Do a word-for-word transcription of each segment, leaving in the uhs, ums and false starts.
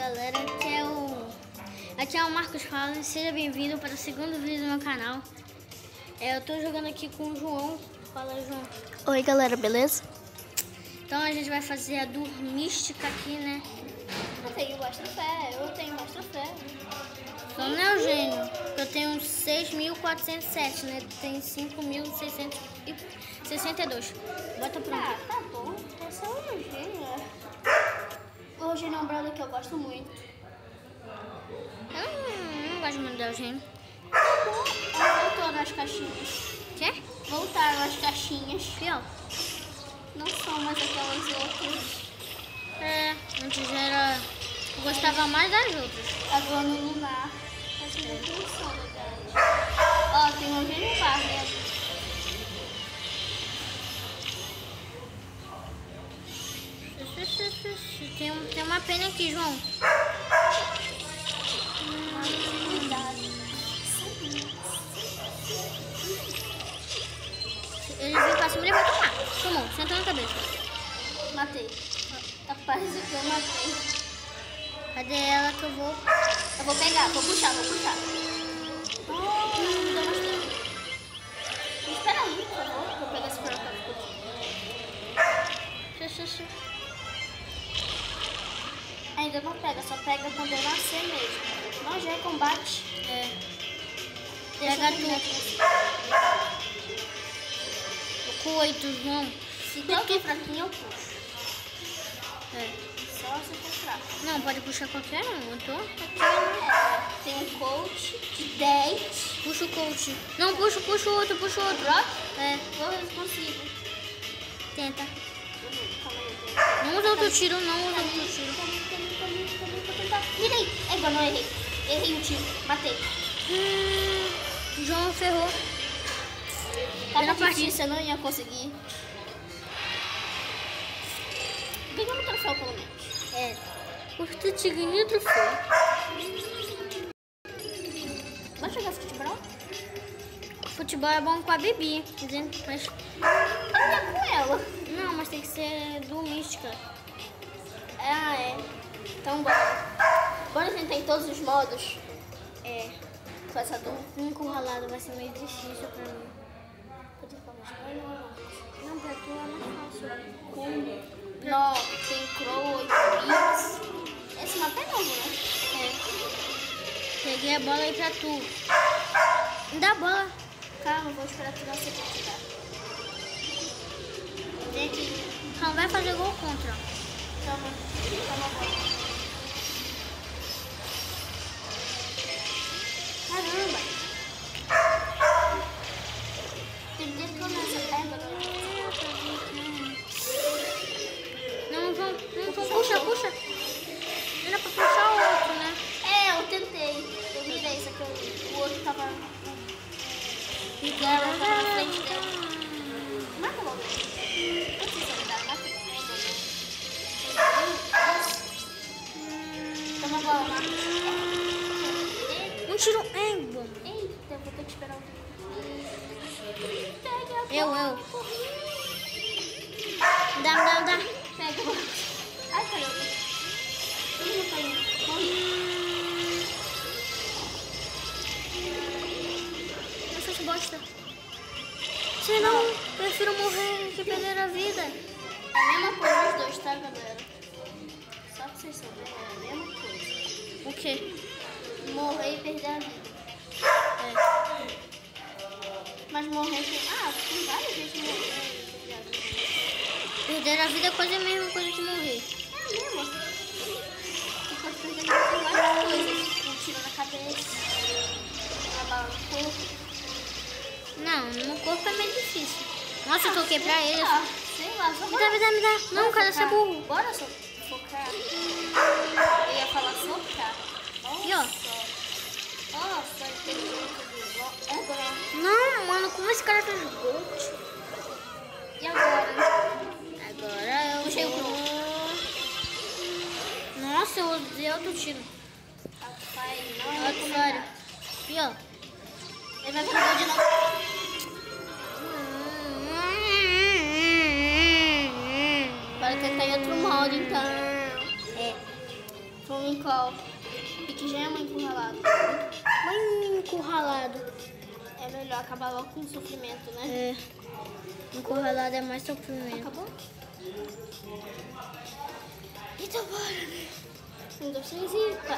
galera, aqui é o, aqui é o Marcos Fala, seja bem-vindo para o segundo vídeo do meu canal. É, eu tô jogando aqui com o João. Fala, João. Oi, galera, beleza? Então a gente vai fazer a dormística aqui, né? Eu tenho bastante fé, eu tenho bastante fé. Só não é o gênio, eu tenho seis mil quatrocentos e sete, né? Tem cinco mil seiscentos e sessenta e dois. Bota pronto. Ah, tá bom. Esse é o Eugênio. O Eugênio é um brother que eu gosto muito. Eu não, não gosto muito do Eugênio. Tá bom. Voltou nas caixinhas. Quê? Voltaram as caixinhas. Fiel. Não são mais aquelas outras. É, antes era... Eu gostava mais das outras. Agora no Lunar. Essa não são legais. Ó, tem um Eugênio Barney. Tem, um, tem uma pena aqui, João. Ele veio pra cima e vai tomar. Tomou, sentou na cabeça. Matei. Capaz de que eu matei. Cadê ela que eu vou? Eu vou pegar, vou puxar, vou puxar. Oh, me deu bastante. Me espera aí, por favor. Vou pegar esse próprio. Ainda não pega, só pega quando eu nascer mesmo. Não, já é combate. É. Deixa Pega eu tudo. O coito, João. Se tem alguém fraquinho, eu puxo. É. Só se for fraco. Não, pode puxar qualquer um. Eu tô aqui. É, tem um coach de dez. Puxa o coach. Não, puxa, puxa o outro, puxa o outro. Rock? É. Vou ver se consigo. Tenta. Calma aí. Não usa outro tiro, não usa outro tiro. Mirei. É igual, não errei. Errei o tiro. Matei. Hum, João ferrou. Tava difícil, eu não ia conseguir. Ganhou um troféu, pelo menos. É. Porque te ganhei troféu. Vamos jogar futebol? Futebol é bom com a Bibi, mas... Até com ela. Não, mas tem que ser doméstica. Ah, é. Então bora. Bora tentar em todos os modos. É. Com essa dor. Um encurralado vai ser meio difícil pra mim. Pode falar espanhol. Não, pra tu é mais fácil. Como? Não, tem Crow, oito bits. Esse mapa é novo, né? É. Peguei a bola aí pra tu. Me dá a bola. Calma, vou esperar tu dar sequência, tá? Vem aqui. Não vai fazer gol contra. Calma, calma agora. Caramba! Tem que começar. Pega, Não, vão, não vão. Puxa, puxa. Era pra puxar o outro, né? É, eu tentei. Eu virei, só que eu, o outro tava... Ela tava na frente dele. Mata logo. Não precisa me dar, mata. Toma a bola, mata. Um tiro. É, bom. Eita, eu vou ter que esperar um pouquinho. Pega a bola. Eu, eu. Dá, dá, dá. Pega a bola. Ai, caramba. Todo mundo caiu. Morri. Essas bosta. Sei não, prefiro morrer que perder a vida. É a mesma coisa os dois, tá, galera? Só pra vocês souberem, é a mesma coisa. O quê? Morrer e perder a vida. É. Mas morrer tem... Ah, tem várias vezes morrer e perder a vida. Perder a vida é quase a mesma coisa que morrer. É mesmo. Você pode perder a vida com várias coisas. Um tiro na cabeça, uma bala no corpo. Não, no corpo é meio difícil. Nossa, eu toquei pra ele. Ah, sei lá, só Me dá, me dá, me dá. Não, cara, você é burro. Bora so focar. Eu ia falar socar. E ó. Nossa, tem muito de agora. Não, mano, como esse cara fez gol? E agora? Agora eu Puxei o vou... Nossa, eu usei outro tiro. Rapaz, não é Outro fora. E ó. Ele vai fazer gol de novo. Bora tentar em outro modo, então. É. Vamos em qual? Pique gema ou encurralado? Bem encurralado. É melhor acabar logo com o sofrimento, né? É. Encurralado é mais sofrimento. Acabou? Então bora. Um, dois, três e pá.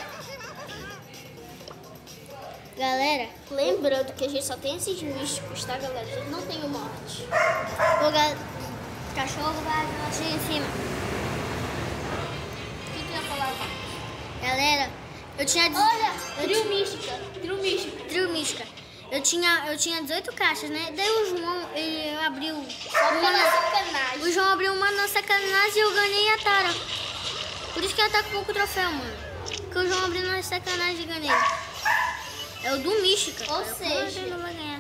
Galera, Lembrando que a gente só tem esses místicos, tá, galera? A gente não tem o morte. o ga... cachorro vai vir em cima. O que tu ia falar? Galera, eu tinha... Olha, eu trio mística. Trio mística. Trio mística. Eu tinha, eu tinha dezoito caixas, né? Daí o João, ele abriu... Só uma pela na... sacanagem. O João abriu uma na sacanagem e eu ganhei a Tara. Por isso que ela tá com pouco troféu, mano. Porque o João abriu na sacanagem e ganhei. É o do mística. Ou cara. seja... Ele não vai ganhar.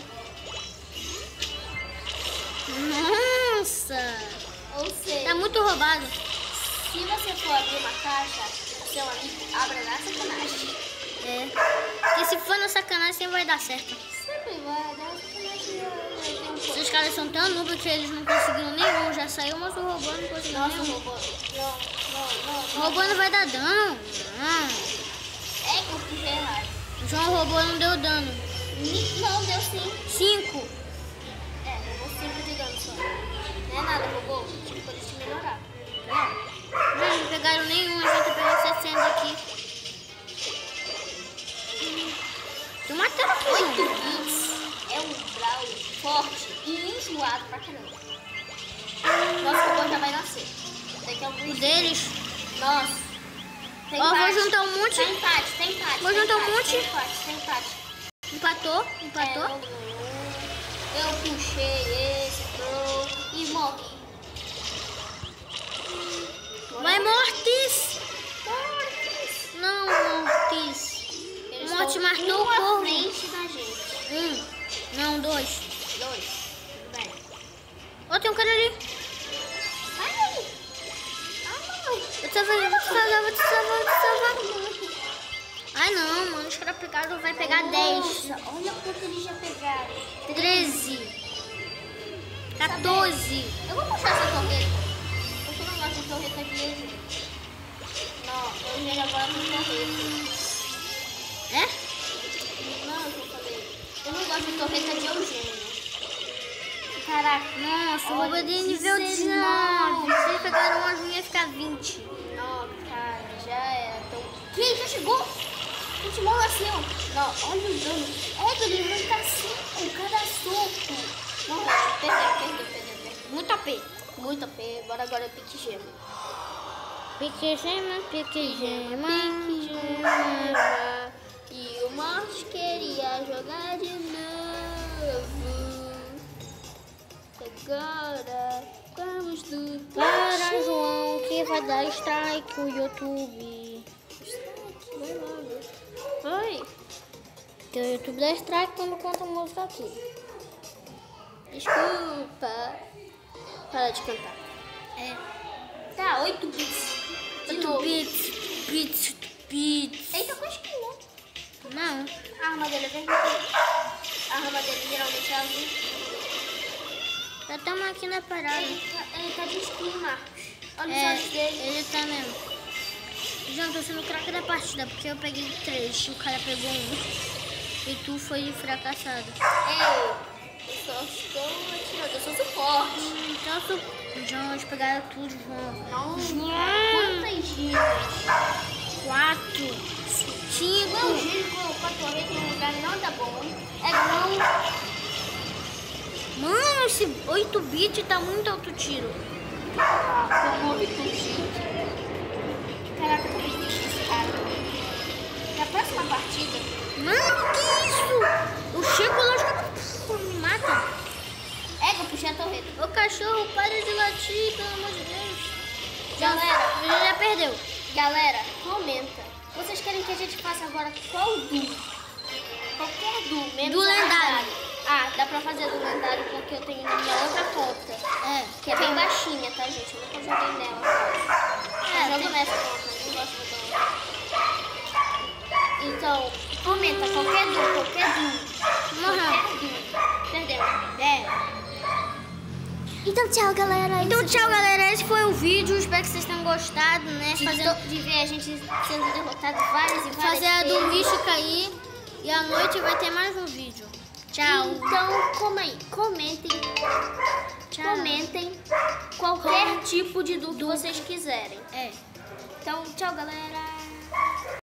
Nossa! Ou seja, Tá muito roubado. se você for abrir uma caixa, seu amigo abra na sacanagem. É. Porque se for na sacanagem, sempre vai dar certo. Sempre vai dar sacanagem. Tem um Se pouco. os caras são tão noob que eles não conseguiram nenhum, já saiu, mas o robô não conseguiu Nossa, nenhum. robô. Não, não, não. O robô não vai dar dano. Não. É que eu fiz errado. O João robô não deu dano. Mi- Não, deu sim. Cinco. É, robô cinco de dano só. Não é nada, robô. Tipo, pode te melhorar. Já não pegaram nenhum, a gente pegou setecentos aqui. Tô matando aqui, oito João. bits é um Brawl forte e enjoado pra caramba. Nosso robô já vai nascer. Daqui a O alguns deles. Nossa. Tem Ó, vou empate. juntar um monte. Tem empate, tem empate. Vou tem juntar um empate, monte. Tem empate, tem empate. Empatou, É, empatou. não ganhou. Eu puxei esse pro e morri. Vai, Mortis. Mortis. Não, Mortis. Eles Morte estão matou um o à corvo. frente da gente. Um. Não, dois. Dois. Tudo bem. Ó, tem um cara ali. Vai aí. Ah, não. Eu te salvar, vou te salvar, vou te salvar, vou te salvar. Ai, não, mano. Os caras pegaram, vai pegar dez. Nossa, olha quanto eles já pegaram. treze. quatorze. Eu vou puxar essa torreta. Porque eu não gosto de torreta de Eugênio. Não, Eugênio agora não torreta. É? Não, eu falei. Eu não gosto de torreta de Eugênio. Caraca. Nossa, o Olha, robô de nível dezenove. dezenove. Se eles pegaram uma junha, ia ficar vinte. Não, cara, já era. Então... Quem? Já chegou? A gente morre assim, ó. Não, olha o dano. É, ele não tá cinco, cada soco. Não, perdeu, perdeu, perdeu, perdeu. Muito A P. Muito A P. Bora agora pique gema. Pique gema, pique gema. Pique gema. E o Morte queria jogar de novo. Agora vamos do Para João, que vai dar strike o YouTube. Vai logo. Oi. Que o YouTube dá strike quando conta música aqui. Desculpa. Para de cantar. É. Tá, oito bits. De oito novo. bits, bits, bits. Eita, com skin, né? Não. A arma dele é vermelha. A arma dele geralmente é azul. Já estamos aqui na parada. Ele tá, ele tá de skin, Marcos. Olha os É, olhos dele. ele tá mesmo. João, tô sendo craque da partida, porque eu peguei três, o cara pegou um. E tu foi fracassado. Ei, eu só estou atirando, eu sou suporte. Então, tu... João, eles pegaram tudo, João. Não, João. quantas gigas? Quatro. Cinco. Meu giro com a torreta em um lugar não dá bom. É bom. Mano, esse oito bits tá muito alto tiro. Eu morri com giro. Caraca, eu tô muito triste esse cara. Na próxima partida... Mano, que isso? Eu chego lá, os caras me matam. É, eu puxei a torreta. Ô cachorro, para de latir, pelo amor de Deus. Galera, Ele já perdeu. galera, comenta. Vocês querem que a gente faça agora qual duo? Qualquer duo, menos Do a lendário. Ah, dá pra fazer do lendário porque eu tenho na minha outra conta. É. Que é bem baixinha, tá, gente? Eu nunca joguei nela. É, Eu jogo tem- nessa conta, eu não gosto de jogar outra. Então, comenta qualquer duo, qualquer duo. Morreu. Qualquer duo. Perdeu. É. Então, tchau, galera. Então, Esse tchau, galera. Esse foi o vídeo. Espero que vocês tenham gostado, né? De, Fazendo, de ver a gente sendo derrotado várias e várias fazer a do vezes. Micho cair. E à noite vai ter mais um vídeo. Tchau. Então, como aí, comentem. Tchau. Comentem qualquer tipo de dúvida que vocês quiserem. É. Então, tchau, galera.